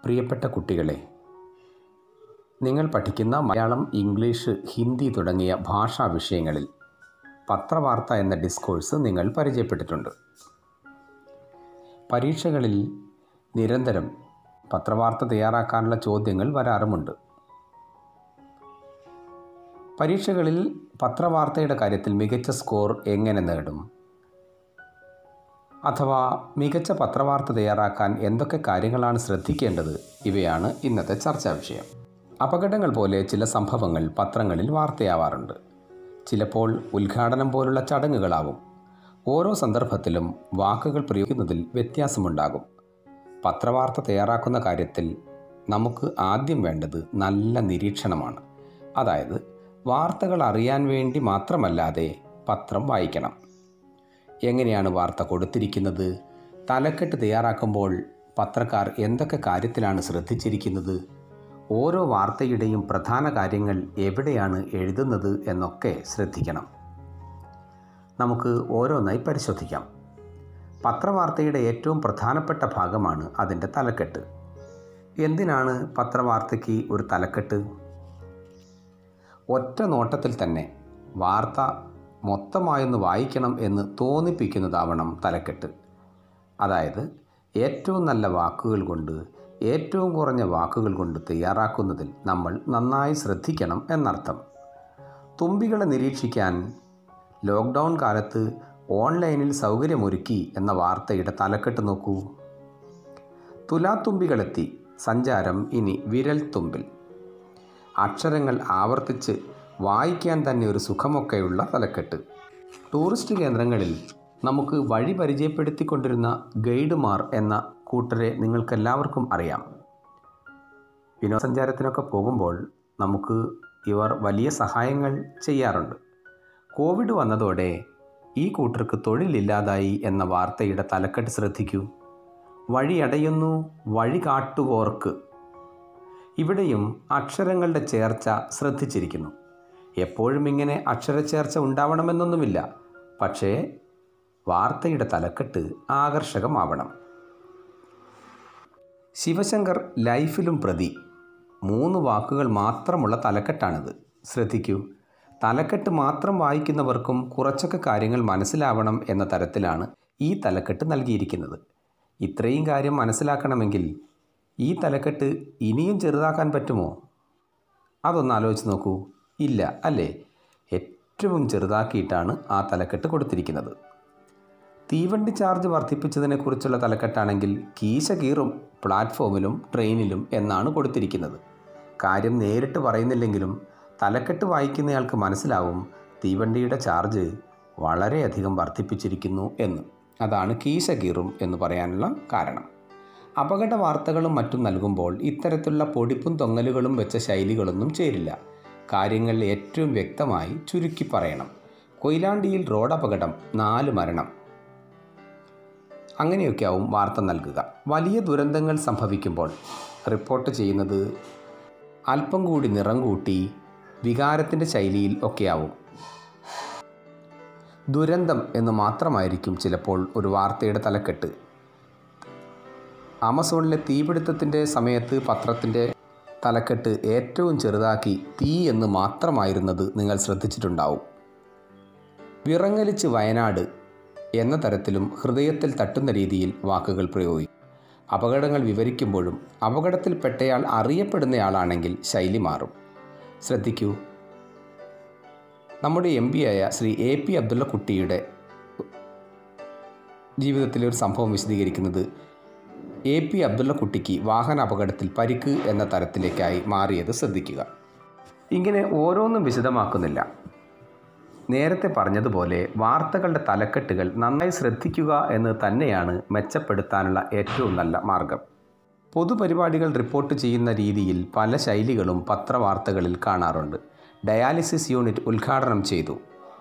പ്രിയപ്പെട്ട കുട്ടികളെ, നിങ്ങൾ പഠിക്കുന്ന മലയാളം, ഇംഗ്ലീഷ്, ഹിന്ദി തുടങ്ങിയ ഭാഷാ വിഷയങ്ങളിൽ പത്രവാർത്ത എന്ന ഡിസ്കോഴ്സ് നിങ്ങൾ പരിചയപ്പെട്ടിട്ടുണ്ട്. പരീക്ഷകളിൽ നിരന്തരം പത്രവാർത്ത തയ്യാറാക്കാനുള്ള ചോദ്യങ്ങൾ വരാറുമുണ്ട്. പരീക്ഷകളിൽ പത്രവാർത്തയുടെ കാര്യത്തിൽ മികച്ച സ്കോർ എങ്ങനെ നേടും, അഥവാ മികച്ച പത്രവാർത്ത തയ്യാറാക്കാൻ എന്തൊക്കെ കാര്യങ്ങളാണ് ശ്രദ്ധിക്കേണ്ടത്, ഇവയാണ് ഇന്നത്തെ ചർച്ചാ വിഷയം. അപകടങ്ങൾ പോലെ ചില സംഭവങ്ങൾ പത്രങ്ങളിൽ വാർത്തയാവാറുണ്ട്. ചിലപ്പോൾ ഉദ്ഘാടനം പോലുള്ള ചടങ്ങുകളാവും. ഓരോ സന്ദർഭത്തിലും വാക്കുകൾ പ്രയോഗിക്കുന്നതിൽ വ്യത്യാസമുണ്ടാകും. പത്രവാർത്ത തയ്യാറാക്കുന്ന കാര്യത്തിൽ നമുക്ക് ആദ്യം വേണ്ടത് നല്ല നിരീക്ഷണമാണ്. അതായത് വാർത്തകൾ അറിയാൻ വേണ്ടി മാത്രമല്ലാതെ പത്രം വായിക്കണം. എങ്ങനെയാണ് വാർത്ത കൊടുത്തിരിക്കുന്നത്, തലക്കെട്ട് തയ്യാറാക്കുമ്പോൾ പത്രക്കാർ എന്തൊക്കെ കാര്യത്തിലാണ് ശ്രദ്ധിച്ചിരിക്കുന്നത്, ഓരോ വാർത്തയുടെയും പ്രധാന കാര്യങ്ങൾ എവിടെയാണ് എഴുതുന്നത് എന്നൊക്കെ ശ്രദ്ധിക്കണം. നമുക്ക് ഓരോന്നായി പരിശോധിക്കാം. പത്രവാർത്തയുടെ ഏറ്റവും പ്രധാനപ്പെട്ട ഭാഗമാണ് അതിൻ്റെ തലക്കെട്ട്. എന്തിനാണ് പത്രവാർത്തയ്ക്ക് ഒരു തലക്കെട്ട്? ഒറ്റ നോട്ടത്തിൽ തന്നെ വാർത്ത മൊത്തമായൊന്ന് വായിക്കണം എന്ന് തോന്നിപ്പിക്കുന്നതാവണം തലക്കെട്ട്. അതായത് ഏറ്റവും നല്ല വാക്കുകൾ കൊണ്ട്, ഏറ്റവും കുറഞ്ഞ വാക്കുകൾ കൊണ്ട് തയ്യാറാക്കുന്നതിൽ നമ്മൾ നന്നായി ശ്രദ്ധിക്കണം എന്നർത്ഥം. തുമ്പികളെ നിരീക്ഷിക്കാൻ ലോക്ക്ഡൗൺ കാലത്ത് ഓൺലൈനിൽ സൗകര്യമൊരുക്കി എന്ന വാർത്തയുടെ തലക്കെട്ട് നോക്കൂ. തുലാത്തുമ്പികളെത്തി, സഞ്ചാരം ഇനി വിരൽ തുമ്പിൽ. അക്ഷരങ്ങൾ ആവർത്തിച്ച് വായിക്കാൻ തന്നെ ഒരു സുഖമൊക്കെയുള്ള തലക്കെട്ട്. ടൂറിസ്റ്റ് കേന്ദ്രങ്ങളിൽ നമുക്ക് വഴി പരിചയപ്പെടുത്തിക്കൊണ്ടിരുന്ന ഗൈഡുമാർ എന്ന കൂട്ടരെ നിങ്ങൾക്കെല്ലാവർക്കും അറിയാം. വിനോദസഞ്ചാരത്തിനൊക്കെ പോകുമ്പോൾ നമുക്ക് ഇവർ വലിയ സഹായങ്ങൾ ചെയ്യാറുണ്ട്. കോവിഡ് വന്നതോടെ ഈ കൂട്ടർക്ക് തൊഴിലില്ലാതായി എന്ന വാർത്തയുടെ തലക്കെട്ട് ശ്രദ്ധിക്കൂ. വഴിയടയുന്നു വഴി കാട്ടുവോർക്ക്. ഇവിടെയും അക്ഷരങ്ങളുടെ ചേർച്ച ശ്രദ്ധിച്ചിരിക്കുന്നു. എപ്പോഴും ഇങ്ങനെ അക്ഷരച്ചേർച്ച ഉണ്ടാവണമെന്നൊന്നുമില്ല, പക്ഷേ വാർത്തയുടെ തലക്കെട്ട് ആകർഷകമാവണം. ശിവശങ്കർ ലൈഫിലും പ്രതി 3 വാക്കുകൾ മാത്രമുള്ള തലക്കെട്ടാണിത്. ശ്രദ്ധിക്കൂ. തലക്കെട്ട് മാത്രം വായിക്കുന്നവർക്കും കുറച്ചൊക്കെ കാര്യങ്ങൾ മനസ്സിലാവണം എന്ന തരത്തിലാണ് ഈ തലക്കെട്ട് നൽകിയിരിക്കുന്നത്. ഇത്രയും കാര്യം മനസ്സിലാക്കണമെങ്കിൽ ഈ തലക്കെട്ട് ഇനിയും ചെറുതാക്കാൻ പറ്റുമോ? അതൊന്ന് ആലോചിച്ച് നോക്കൂ. ഇല്ല അല്ലേ? ഏറ്റവും ചെറുതാക്കിയിട്ടാണ് ആ തലക്കെട്ട് കൊടുത്തിരിക്കുന്നത്. തീവണ്ടി ചാർജ് വർദ്ധിപ്പിച്ചതിനെക്കുറിച്ചുള്ള തലക്കെട്ടാണെങ്കിൽ കീശ കീറും പ്ലാറ്റ്ഫോമിലും ട്രെയിനിലും എന്നാണ് കൊടുത്തിരിക്കുന്നത്. കാര്യം നേരിട്ട് പറയുന്നില്ലെങ്കിലും തലക്കെട്ട് വായിക്കുന്നയാൾക്ക് മനസ്സിലാവും തീവണ്ടിയുടെ ചാർജ് വളരെയധികം വർദ്ധിപ്പിച്ചിരിക്കുന്നു എന്ന്. അതാണ് കീശ കീറും എന്ന് പറയാനുള്ള കാരണം. അപകട വാർത്തകളും മറ്റും നൽകുമ്പോൾ ഇത്തരത്തിലുള്ള പൊടിപ്പും തൊങ്ങലുകളും വെച്ച ശൈലികളൊന്നും ചേരില്ല. കാര്യങ്ങൾ ഏറ്റവും വ്യക്തമായി ചുരുക്കി പറയണം. കൊയിലാണ്ടിയിൽ റോഡപകടം, 4 മരണം, അങ്ങനെയൊക്കെ ആവും വാർത്ത നൽകുക. വലിയ ദുരന്തങ്ങൾ സംഭവിക്കുമ്പോൾ റിപ്പോർട്ട് ചെയ്യുന്നത് അല്പം കൂടി നിറം കൂട്ടി വികാരത്തിൻ്റെ ശൈലിയിൽ ഒക്കെയാവും. ദുരന്തം എന്ന് മാത്രമായിരിക്കും ചിലപ്പോൾ ഒരു വാർത്തയുടെ തലക്കെട്ട്. ആമസോണിലെ തീപിടുത്തത്തിൻ്റെ സമയത്ത് പത്രത്തിൻ്റെ തലക്കെട്ട് ഏറ്റവും ചെറുതാക്കി തീ എന്ന് മാത്രമായിരുന്നത് നിങ്ങൾ ശ്രദ്ധിച്ചിട്ടുണ്ടാവും. വിറങ്ങലിച്ച് വയനാട് എന്ന തരത്തിലും ഹൃദയത്തിൽ തട്ടുന്ന രീതിയിൽ വാക്കുകൾ പ്രയോഗിക്കും. അപകടങ്ങൾ വിവരിക്കുമ്പോഴും അപകടത്തിൽപ്പെട്ടയാൾ അറിയപ്പെടുന്നയാളാണെങ്കിൽ ശൈലി മാറും. ശ്രദ്ധിക്കൂ. നമ്മുടെ MP ആയ ശ്രീ AP അബ്ദുള്ള കുട്ടിയുടെ ജീവിതത്തിലെ ഒരു സംഭവം വിശദീകരിക്കുന്നത് AP അബ്ദുള്ള കുട്ടിക്ക് വാഹന അപകടത്തിൽ പരിക്ക് എന്ന തരത്തിലേക്കായി മാറിയത് ശ്രദ്ധിക്കുക. ഇങ്ങനെ ഓരോന്നും വിശദമാക്കുന്നില്ല. നേരത്തെ പറഞ്ഞതുപോലെ വാർത്തകളുടെ തലക്കെട്ടുകൾ നന്നായി ശ്രദ്ധിക്കുക എന്ന് തന്നെയാണ് മെച്ചപ്പെടുത്താനുള്ള ഏറ്റവും നല്ല മാർഗം. പൊതുപരിപാടികൾ റിപ്പോർട്ട് ചെയ്യുന്ന രീതിയിൽ പല ശൈലികളും പത്രവാർത്തകളിൽ കാണാറുണ്ട്. ഡയാലിസിസ് യൂണിറ്റ് ഉദ്ഘാടനം ചെയ്തു,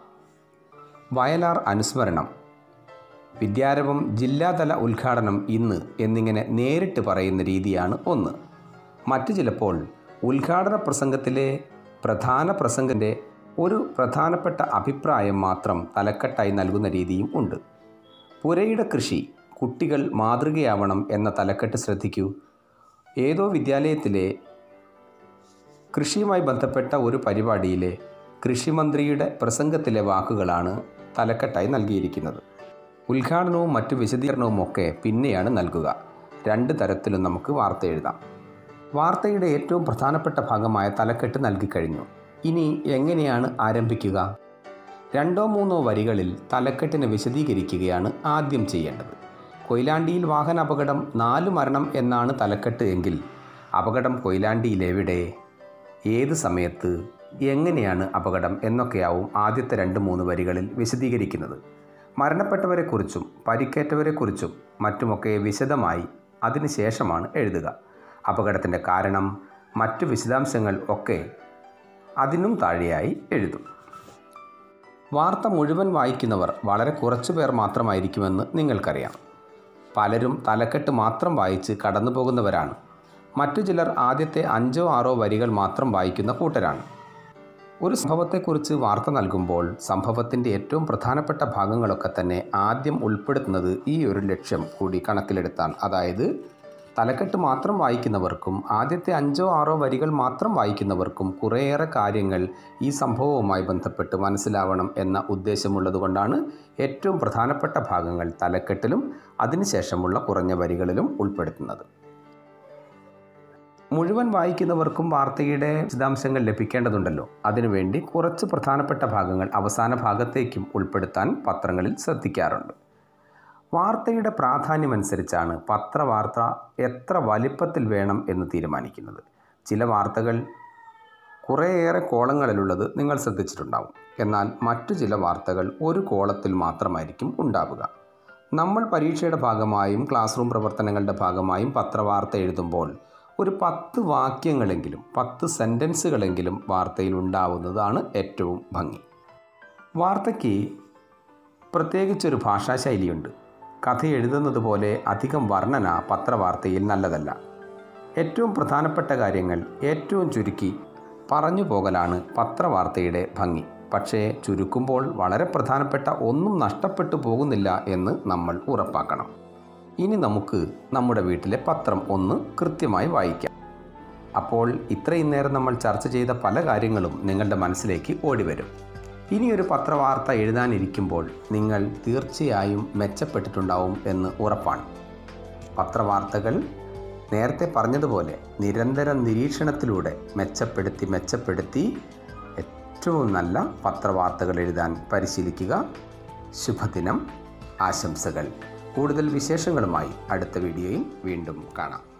വയലാർ അനുസ്മരണം, വിദ്യാരംഭം ജില്ലാതല ഉദ്ഘാടനം ഇന്ന് എന്നിങ്ങനെ നേരിട്ട് പറയുന്ന രീതിയാണ് ഒന്ന്. മറ്റു ചിലപ്പോൾ ഉദ്ഘാടന പ്രസംഗത്തിലെ പ്രധാന പ്രസംഗത്തിൻ്റെ ഒരു പ്രധാനപ്പെട്ട അഭിപ്രായം മാത്രം തലക്കെട്ടായി നൽകുന്ന രീതിയും ഉണ്ട്. പുരയിട കൃഷി, കുട്ടികൾ മാതൃകയാവണം എന്ന തലക്കെട്ട് ശ്രദ്ധിക്കൂ. ഏതോ വിദ്യാലയത്തിലെ കൃഷിയുമായി ബന്ധപ്പെട്ട ഒരു പരിപാടിയിലെ കൃഷിമന്ത്രിയുടെ പ്രസംഗത്തിലെ വാക്കുകളാണ് തലക്കെട്ടായി നൽകിയിരിക്കുന്നത്. ഉദ്ഘാടനവും മറ്റു വിശദീകരണവും ഒക്കെ പിന്നെയാണ് നൽകുക. 2 തരത്തിലും നമുക്ക് വാർത്ത എഴുതാം. വാർത്തയുടെ ഏറ്റവും പ്രധാനപ്പെട്ട ഭാഗമായ തലക്കെട്ട് നൽകിക്കഴിഞ്ഞു. ഇനി എങ്ങനെയാണ് ആരംഭിക്കുക? 2-3 വരികളിൽ തലക്കെട്ടിനെ വിശദീകരിക്കുകയാണ് ആദ്യം ചെയ്യേണ്ടത്. കൊയിലാണ്ടിയിൽ വാഹനാപകടം 4 മരണം എന്നാണ് തലക്കെട്ട് എങ്കിൽ അപകടം കൊയിലാണ്ടിയിലെവിടെ, ഏത് സമയത്ത്, എങ്ങനെയാണ് അപകടം എന്നൊക്കെയാവും ആദ്യത്തെ 2-3 വരികളിൽ വിശദീകരിക്കുന്നത്. മരണപ്പെട്ടവരെക്കുറിച്ചും പരിക്കേറ്റവരെക്കുറിച്ചും മറ്റുമൊക്കെ വിശദമായി അതിനുശേഷമാണ് എഴുതുക. അപകടത്തിൻ്റെ കാരണം, മറ്റു വിശദാംശങ്ങൾ ഒക്കെ അതിനും താഴെയായി എഴുതും. വാർത്ത മുഴുവൻ വായിക്കുന്നവർ വളരെ കുറച്ചു പേർ മാത്രമായിരിക്കുമെന്ന് നിങ്ങൾക്കറിയാം. പലരും തലക്കെട്ട് മാത്രം വായിച്ച് കടന്നു പോകുന്നവരാണ്. മറ്റു ചിലർ ആദ്യത്തെ 5-6 വരികൾ മാത്രം വായിക്കുന്ന കൂട്ടരാണ്. ഒരു സംഭവത്തെക്കുറിച്ച് വാർത്ത നൽകുമ്പോൾ സംഭവത്തിൻ്റെ ഏറ്റവും പ്രധാനപ്പെട്ട ഭാഗങ്ങളൊക്കെ തന്നെ ആദ്യം ഉൾപ്പെടുത്തുന്നത് ഈ ഒരു ലക്ഷ്യം കൂടി കണക്കിലെടുത്താണ്. അതായത് തലക്കെട്ട് മാത്രം വായിക്കുന്നവർക്കും ആദ്യത്തെ 5-6 വരികൾ മാത്രം വായിക്കുന്നവർക്കും കുറേയേറെ കാര്യങ്ങൾ ഈ സംഭവവുമായി ബന്ധപ്പെട്ട് മനസ്സിലാവണം എന്ന ഉദ്ദേശമുള്ളതുകൊണ്ടാണ് ഏറ്റവും പ്രധാനപ്പെട്ട ഭാഗങ്ങൾ തലക്കെട്ടിലും അതിനുശേഷമുള്ള കുറഞ്ഞ വരികളിലും ഉൾപ്പെടുത്തുന്നത്. മുഴുവൻ വായിക്കുന്നവർക്കും വാർത്തയുടെ വിശദാംശങ്ങൾ ലഭിക്കേണ്ടതുണ്ടല്ലോ. അതിനുവേണ്ടി കുറച്ച് പ്രധാനപ്പെട്ട ഭാഗങ്ങൾ അവസാന ഭാഗത്തേക്കും ഉൾപ്പെടുത്താൻ പത്രങ്ങളിൽ ശ്രദ്ധിക്കാറുണ്ട്. വാർത്തയുടെ പ്രാധാന്യമനുസരിച്ചാണ് പത്രവാർത്ത എത്ര വലിപ്പത്തിൽ വേണം എന്ന് തീരുമാനിക്കുന്നത്. ചില വാർത്തകൾ കുറേയേറെ കോളങ്ങളിലുള്ളത് നിങ്ങൾ ശ്രദ്ധിച്ചിട്ടുണ്ടാവും. എന്നാൽ മറ്റു ചില വാർത്തകൾ ഒരു കോളത്തിൽ മാത്രമായിരിക്കും ഉണ്ടാവുക. നമ്മൾ പരീക്ഷയുടെ ഭാഗമായും ക്ലാസ് റൂം പ്രവർത്തനങ്ങളുടെ ഭാഗമായും പത്രവാർത്ത എഴുതുമ്പോൾ ഒരു 10 വാക്യങ്ങളെങ്കിലും 10 സെൻറ്റൻസുകളെങ്കിലും വാർത്തയിൽ ഉണ്ടാവുന്നതാണ് ഏറ്റവും ഭംഗി. വാർത്തയ്ക്ക് പ്രത്യേകിച്ചൊരു ഭാഷാശൈലിയുണ്ട്. കഥ എഴുതുന്നത് പോലെ അധികം വർണ്ണന പത്രവാർത്തയിൽ നല്ലതല്ല. ഏറ്റവും പ്രധാനപ്പെട്ട കാര്യങ്ങൾ ഏറ്റവും ചുരുക്കി പറഞ്ഞു പോകലാണ് പത്രവാർത്തയുടെ ഭംഗി. പക്ഷേ ചുരുക്കുമ്പോൾ വളരെ പ്രധാനപ്പെട്ട ഒന്നും നഷ്ടപ്പെട്ടു പോകുന്നില്ല എന്ന് നമ്മൾ ഉറപ്പാക്കണം. ഇനി നമുക്ക് നമ്മുടെ വീട്ടിലെ പത്രം ഒന്ന് കൃത്യമായി വായിക്കാം. അപ്പോൾ ഇത്രയും നേരം നമ്മൾ ചർച്ച ചെയ്ത പല കാര്യങ്ങളും നിങ്ങളുടെ മനസ്സിലേക്ക് ഓടിവരും. ഇനിയൊരു പത്രവാർത്ത എഴുതാനിരിക്കുമ്പോൾ നിങ്ങൾ തീർച്ചയായും മെച്ചപ്പെട്ടിട്ടുണ്ടാവും എന്ന് ഉറപ്പാണ്. പത്രവാർത്തകൾ നേരത്തെ പറഞ്ഞതുപോലെ നിരന്തരം നിരീക്ഷണത്തിലൂടെ മെച്ചപ്പെടുത്തി ഏറ്റവും നല്ല പത്രവാർത്തകൾ എഴുതാൻ പരിശീലിക്കുക. ശുഭദിനം, ആശംസകൾ. കൂടുതൽ വിശേഷങ്ങളുമായി അടുത്ത വീഡിയോയിൽ വീണ്ടും കാണാം.